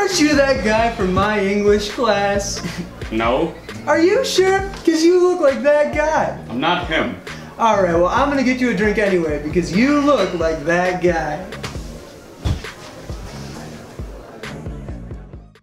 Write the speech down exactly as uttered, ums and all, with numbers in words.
Aren't you that guy from my English class? No. Are you sure? Because you look like that guy. I'm not him. Alright, well I'm gonna get you a drink anyway because you look like that guy.